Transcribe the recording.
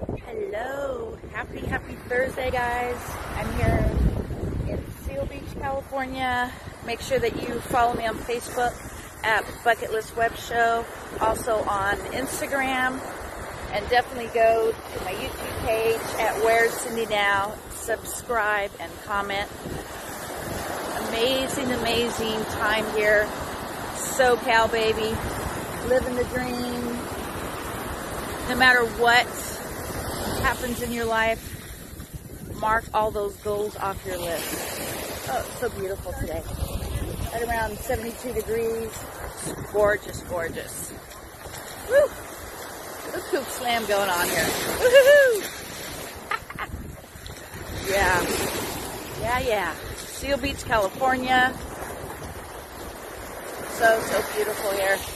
Hello, happy Thursday, guys. I'm here in Seal Beach, California. Make sure that you follow me on Facebook at Bucket List Web Show, also on Instagram, and definitely go to my YouTube page at Where's Cindy Now. Subscribe and comment. Amazing time here. SoCal, baby. Living the dream. No matter what happens in your life, mark all those goals off your list. Oh, it's so beautiful today. Right around 72 degrees. Gorgeous. Woo! Look hoop slam going on here. Woohoo! Yeah. Seal Beach, California. So beautiful here.